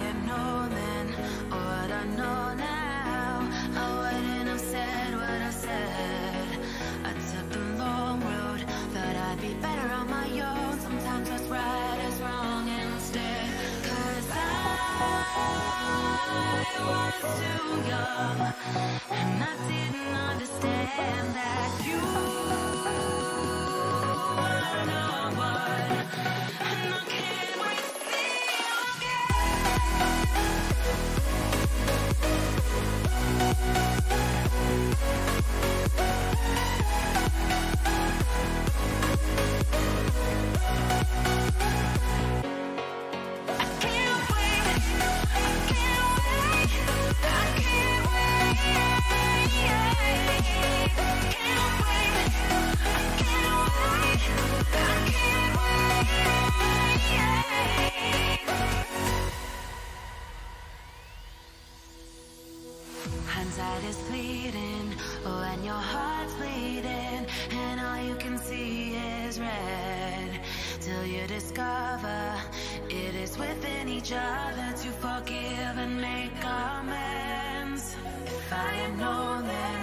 had known then what I know now, I wouldn't have said what I said. I took the long road, thought I'd be better on my own. Sometimes what's right is wrong instead. 'Cause I was too young, and I didn't understand that you were no one. And I can't wait to see you hindsight is fleeting when your heart's bleeding and all you can see is red, till you discover it is within each other to forgive and make amends. If I had known that